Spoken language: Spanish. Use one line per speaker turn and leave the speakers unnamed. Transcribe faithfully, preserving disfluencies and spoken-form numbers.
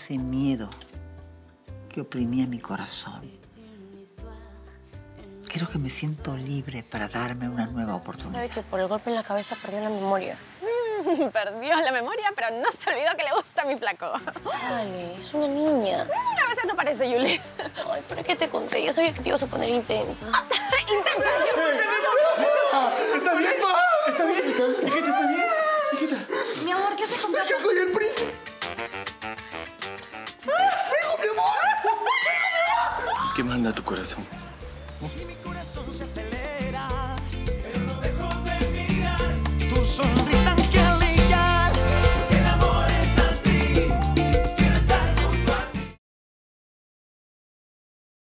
ese miedo que oprimía mi corazón. Creo que me siento libre para darme una nueva oportunidad.
Sabe que por el golpe en la cabeza perdió la memoria.
Mm, perdió la memoria, pero no se olvidó que le gusta mi flaco.
Dale, es una niña.
Mm, a veces no parece, Yuli.
Ay, ¿pero qué te conté? Yo sabía que te ibas a poner intensa.
¡Intensa!
Ah, ¿está bien? ¿Está bien? Hijita, ¿está bien? Hijita.
Mi amor, ¿qué haces con Carlos?
¡Yo soy el príncipe! ¡Vengo, mi amor!
¿Qué manda tu corazón?
Y mi corazón se acelera.